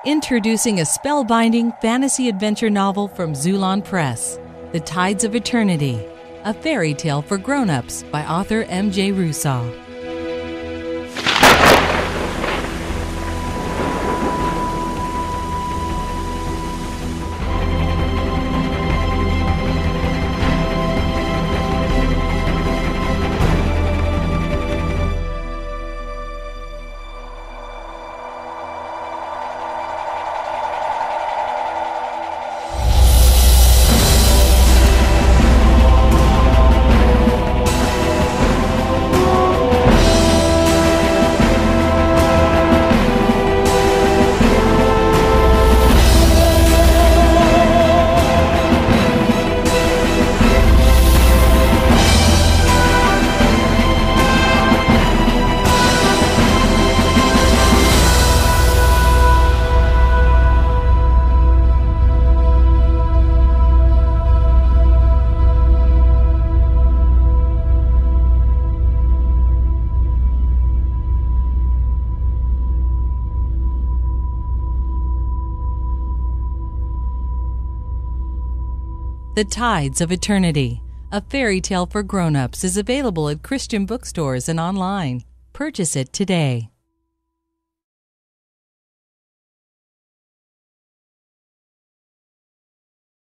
Introducing a spellbinding fantasy adventure novel from Zulon Press, The Tides of Eternity, a fairy tale for grown-ups by author M.J Rusaw. The Tides of Eternity, a fairy tale for grown-ups, is available at Christian bookstores and online. Purchase it today.